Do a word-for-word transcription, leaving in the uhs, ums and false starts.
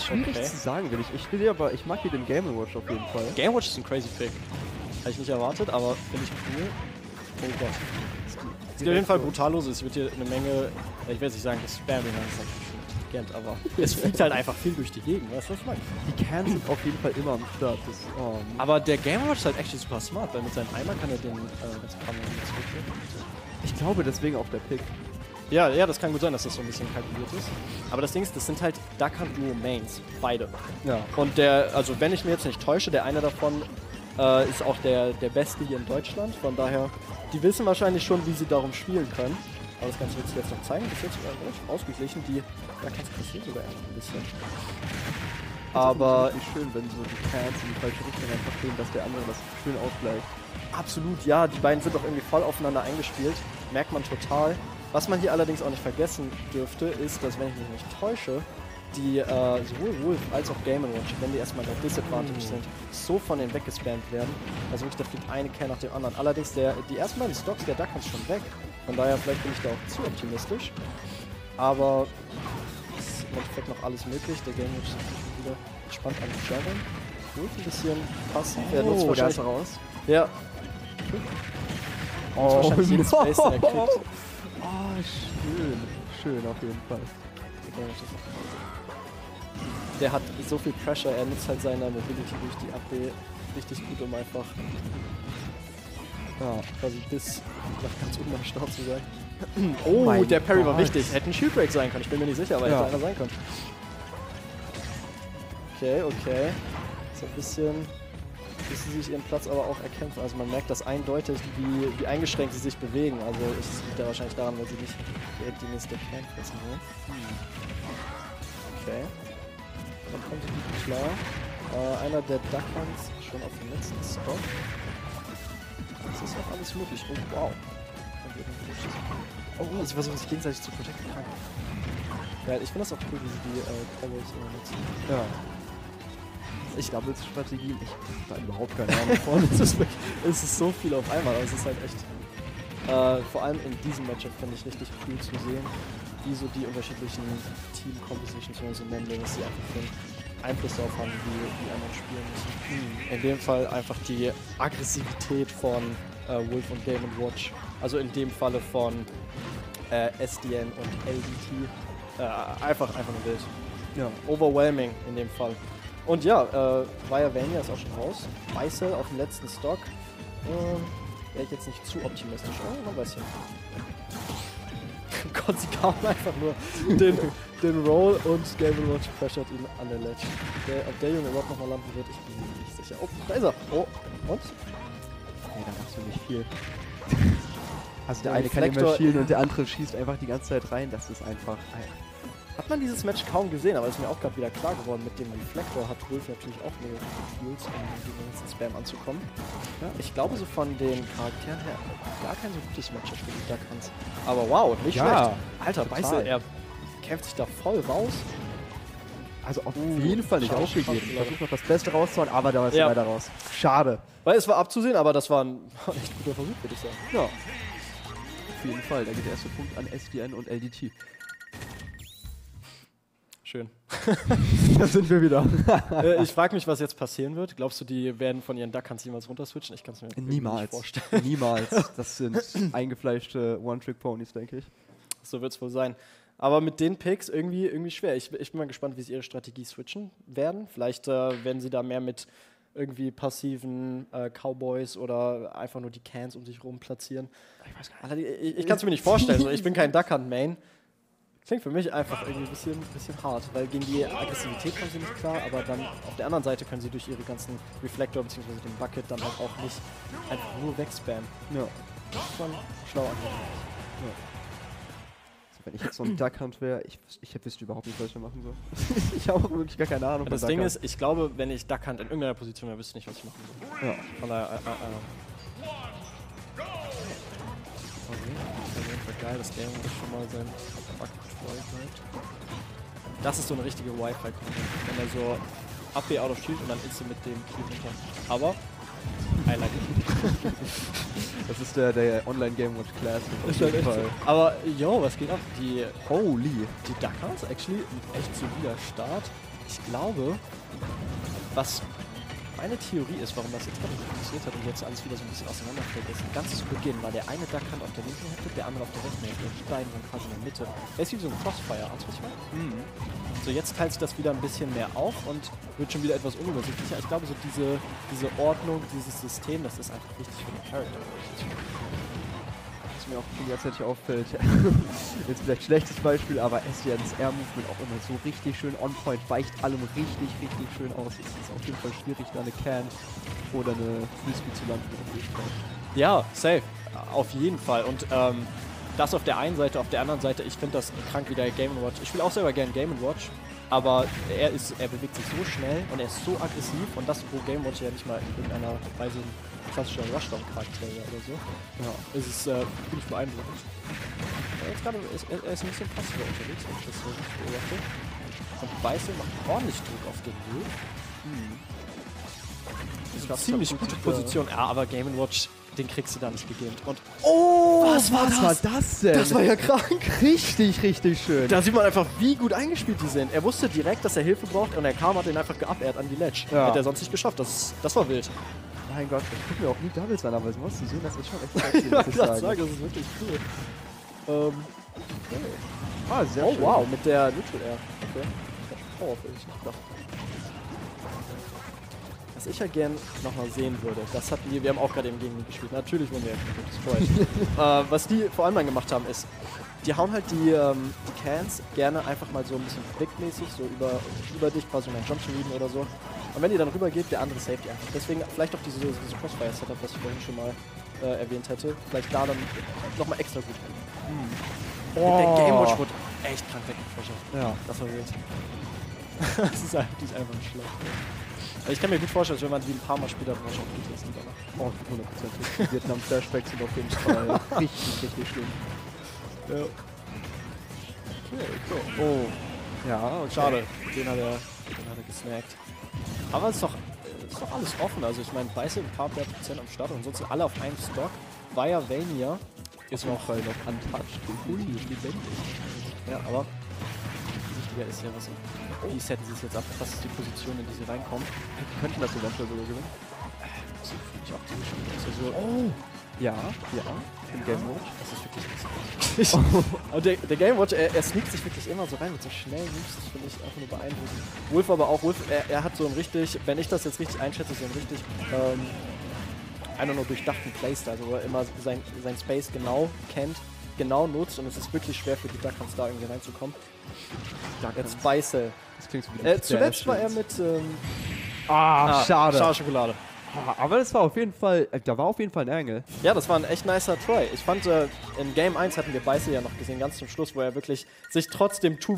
Schwierig Okay. zu sagen, will ich. Ich will aber, ich mag hier den Game and Watch auf jeden Fall. Game Watch ist ein crazy Pick. Hätte ich nicht erwartet, aber finde ich cool. Oh Gott. Sieht auf jeden Fall brutal los. Es wird hier eine Menge, ich will jetzt nicht sagen, das Spam, das ist natürlich schon intelligent, aber es fliegt halt einfach viel durch die Gegend. Weißt du, was ich meine? Die Cans sind auf jeden Fall immer am Start. Das, oh, Mann. Aber der Game Watch ist halt actually super smart, weil mit seinem Eimer kann er den äh, ganzen Kram wieder zurückgeben. Ich glaube deswegen auch der Pick. Ja, ja, das kann gut sein, dass das so ein bisschen kalkuliert ist. Aber das Ding ist, das sind halt Duck Hunt Duo Mains. Beide. Ja. Und der, also wenn ich mir jetzt nicht täusche, der eine davon äh, ist auch der, der Beste hier in Deutschland. Von daher, die wissen wahrscheinlich schon, wie sie darum spielen können. Aber das Ganze wird sich jetzt noch zeigen. Bis jetzt äh, recht ausgeglichen. Die, da kann es passieren sogar echt ein bisschen. Aber ist schön, wenn so die Cans in die falsche Richtung einfach gehen, dass der andere das schön ausgleicht. absolut, ja, die beiden sind auch irgendwie voll aufeinander eingespielt. Merkt man total. Was man hier allerdings auch nicht vergessen dürfte, ist, dass, wenn ich mich nicht täusche, die äh, sowohl Wolf als auch Game and Watch, wenn die erstmal auf Disadvantage sind, so von denen weggespammt werden. Also wirklich, da fliegt eine Can nach dem anderen. Allerdings, der, die ersten beiden Stocks, der Duck ist schon weg. Von daher, vielleicht bin ich da auch zu optimistisch. Aber es ist im Endeffekt noch alles möglich. Der Game Watch ist natürlich wieder gespannt an die Challenge. Gut, ein bisschen passiv. Er nutzt Oh, wahrscheinlich der ist raus. Ja. Oh, wahrscheinlich jeden Space, den er kriegt. Oh, schön. Schön auf jeden Fall. Der hat so viel Pressure, er nutzt halt seine Mobility durch die A P richtig gut, um einfach ja, quasi bis nach ganz oben am Start zu sein. Oh, mein der Parry war Gott. wichtig. Hätte ein Shieldbreak sein können, ich bin mir nicht sicher, aber Ja. hätte einer sein können. Okay, okay. So ein bisschen, bis sie sich ihren Platz aber auch erkämpfen. Also man merkt das eindeutig, wie, wie eingeschränkt sie sich bewegen. Also es liegt ja wahrscheinlich daran, weil sie nicht direkt die nächste Camp fressen wollen. Okay. Dann kommt sie gut klar. Äh, einer der Duck Hunts schon auf dem letzten Stop. Das ist auch alles möglich. Oh, wow. Oh, sie versuchen sich gegenseitig zu protecten. Ja, ich finde das auch cool, wie sie die äh, Cowboys immer nutzen. Ja. Ich Doubles-Strategien, ich hab da überhaupt keine Ahnung von. es, ist wirklich, es ist so viel auf einmal, aber es ist halt echt. Äh, vor allem in diesem Matchup finde ich richtig cool zu sehen, wie so die unterschiedlichen Team-Compositions, wenn man so nennen will, dass sie einfach den Einfluss darauf haben, wie die anderen spielen müssen. In dem Fall einfach die Aggressivität von äh, Wolf und Game and Watch. Also in dem Falle von äh, S D N und L D T. Äh, einfach, einfach nur wild. Ja. Overwhelming in dem Fall. Und ja, äh, Viavania ist auch schon raus. Bicel auf dem letzten Stock. Ähm, Wäre ich jetzt nicht zu optimistisch. Oh, man weiß ja. Gott, sie kam einfach nur den, den Roll und Game and Watch pressured ihn an der Ledge. Der, ob der Junge überhaupt nochmal landen wird, ich bin mir nicht sicher. Oh, da ist er. Oh, und? Nee, da machst du nicht viel. Also der Der eine kann immer Reflektor- schielen und der andere schießt einfach die ganze Zeit rein. Das ist einfach... Hat man dieses Match kaum gesehen, aber ist mir auch gerade wieder klar geworden, mit dem Reflektor hat Wolf natürlich auch mega Tools, um gegen den ganzen Spam anzukommen. Ja, ich glaube so von den Charakteren her gar kein so gutes Matchup für die Duck Hunts. Aber wow, nicht Ja, schlecht. Alter, total. Beißel, er kämpft sich da voll raus. Also auf Uh, jeden Fall nicht schade, aufgegeben. schade. Versucht noch das Beste rauszuholen, aber da ist Ja. er leider raus. Schade. Weil es war abzusehen, aber das war ein, ein echt guter Versuch, würde ich sagen. Ja. Auf jeden Fall. Da geht der erste Punkt an S D N und L D T. Schön. Da sind wir wieder. äh, ich frage mich, was jetzt passieren wird. Glaubst du, die werden von ihren Duck Hunts jemals runterswitchen? Ich kann es mir irgendwie Niemals. nicht vorstellen. Niemals. Das sind eingefleischte One-Trick-Ponys, denke ich. So wird es wohl sein. Aber mit den Picks irgendwie, irgendwie schwer. Ich, ich bin mal gespannt, wie sie ihre Strategie switchen werden. Vielleicht äh, werden sie da mehr mit irgendwie passiven äh, Cowboys oder einfach nur die Cans um sich rum platzieren. Ich weiß gar nicht. Ich, ich kann es mir nicht vorstellen. So, ich bin kein Duck Hunt Main. Klingt für mich einfach irgendwie ein bisschen, bisschen hart, weil gegen die Aggressivität kommen sie nicht klar, aber dann auf der anderen Seite können sie durch ihre ganzen Reflektor bzw. den Bucket dann halt auch nicht einfach nur wegspammen. Ja. Das ist schon schlau angefangen. Ja. Also wenn ich jetzt so ein Duck Hunt wäre, ich, ich wüsste überhaupt nicht, was ich da machen soll. Ich habe auch wirklich gar keine Ahnung. Das von Ding Duck ist, ich glaube, wenn ich Duck Hunt in irgendeiner Position wäre, wüsste ich nicht, was ich machen soll. Hunt. Ja. Von daher, äh, äh, äh. Okay, auf jeden Fall geil, dass Game ist schon mal sein Bug-Control bleibt. Das ist so eine richtige Wi-Fi-Kombo. Wenn er so A P out of shield und dann ist er mit dem Kiel runter. Aber, I like it. Das ist der, der Online-Game Watch Classic. auf Ist halt jeden echt so. Fall. Aber, yo, was geht ab? Die, Holy. die Duck Hunts, actually, ein echt solider Start. ich glaube, was meine Theorie ist, warum das jetzt gerade so passiert hat und jetzt alles wieder so ein bisschen auseinanderfällt, ist ganz zu Beginn war der eine Duckhand auf der linken Hälfte, der andere auf der rechten Hälfte. Die beiden waren quasi in der Mitte. Er ist wie so ein Crossfire, hast du was ich meine? Mhm. So, jetzt teilt sich das wieder ein bisschen mehr auf und wird schon wieder etwas unübersichtlicher. Ich glaube, so diese, diese Ordnung, dieses System, das ist einfach wichtig für den Charakter. Was mir auch die ganze Zeit hier auffällt, jetzt vielleicht schlechtes Beispiel, aber S D Ns Air-Movement auch immer so richtig schön on-point, weicht allem richtig, richtig schön aus. Es ist auf jeden Fall schwierig, da eine Can oder eine Frisbee zu landen. Ja, safe. Auf jeden Fall. Und ähm, das auf der einen Seite, auf der anderen Seite, ich finde das krank wie der Game and Watch. Ich spiele auch selber gerne Game and Watch, aber er ist, er bewegt sich so schnell und er ist so aggressiv und das, wo Game Watch ja nicht mal in irgendeiner Weise ein klassischer Rushdown-Charakter wäre oder so. Ja, es ist äh, ziemlich beeindruckend. Ja, jetzt gerade ist er, er ist ein bisschen passiver unterwegs, wenn ich das so beobachte. Und Beißel macht ordentlich Druck auf den Müll. Hm. Das ist eine ziemlich gute Position. Ja, aber Game and Watch, den kriegst du da nicht gegeben. Und oh, was war das? war das denn? Das war ja krank. Richtig, richtig schön. Da sieht man einfach, wie gut eingespielt die sind. Er wusste direkt, dass er Hilfe braucht und er kam, hat ihn einfach geupairt an die Ledge. Ja. Hätte er sonst nicht geschafft. Das, das war wild. Mein Gott, ich gucke mir auch nie Doubles an, aber es musst du sehen, das ist schon echt sexy, Ja, muss ich sagen. sagen, das ist wirklich cool. Ähm, okay. Ah, sehr Oh schön. wow, mit der Neutral Air. Okay. Oh, hätte ich nicht gedacht. Was ich ja gern nochmal sehen würde, das hatten wir, wir haben auch gerade eben gegen die gespielt. Natürlich wurden wir ja destroyed. äh, was die vor allem dann gemacht haben, ist, die hauen halt die, ähm, die Cans gerne einfach mal so ein bisschen flickmäßig, so über, über dich, quasi um einen Jump zu lieben oder so. Und wenn die dann rüber geht, der andere saved die einfach. Deswegen vielleicht auch diese, diese Crossfire-Setup, was ich vorhin schon mal äh, erwähnt hätte. Vielleicht da dann nochmal extra gut. Hm. Oh. Der Gamewatch wurde echt krank weggefuscht. Ja. Das war wild. Das ist eigentlich einfach schlecht. Also ich kann mir gut vorstellen, dass wenn man die ein paar Mal spielt, dann wahrscheinlich gut ist. Oh, hundert Prozent. Die Vietnam-Flashbacks sind auf jeden Fall richtig, richtig schlimm. Ja. Okay, so. Oh. Ja, okay. Schade. Den hat er, den hat er gesnackt. Aber es ist doch, äh, ist doch alles offen. Also ich meine, Beißel ein paar mehr Prozent am Start und sonst sind alle auf einem Stock. Via Vania ist noch, Fall noch untouched. Ui, lebendig. Ja, aber wichtiger ist ja, was wie setzen sie es jetzt ab? Was ist die Position, in die sie reinkommen? Die könnten das eventuell sogar gewinnen. Das finde ich auch ziemlich schön. Das ist ja so, Oh! Ja, ja. Im Game Watch. das ist wirklich krass. Und der, der Game Watch, er, er sneakt sich wirklich immer so rein mit so schnellen Moves. Das finde ich einfach nur beeindruckend. Wolf aber auch, Wolf, er, er hat so einen richtig, wenn ich das jetzt richtig einschätze, so einen richtig, ähm, einfach nur durchdachten Playstyle, also wo er immer sein, sein Space genau kennt, genau nutzt und es ist wirklich schwer für die Duckhunts da irgendwie reinzukommen. Jetzt Beißel. Das klingt so wie Äh, zuletzt war er mit, ähm, Ah, schade. Schade Schokolade. Ah, aber das war auf jeden Fall, äh, da war auf jeden Fall ein Angle. Ja, das war ein echt nicer Try. Ich fand, äh, in Game eins hatten wir Beißel ja noch gesehen, ganz zum Schluss, wo er wirklich sich trotzdem